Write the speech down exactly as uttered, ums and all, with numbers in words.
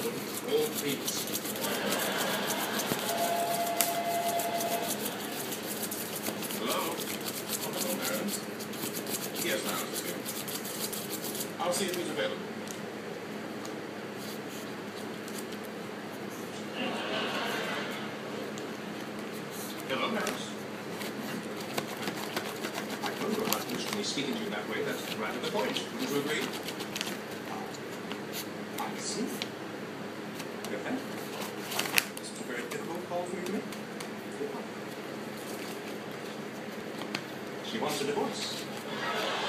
album, All Beats. Hello? Hello, Barons. Yes, ma'am. I'll see if he's available. Hello, Barons. I told you about Mr. speaking to you that way. That's right at the point. Wouldn't you agree? I see. Okay. This is a very difficult call for you to make. She wants a divorce.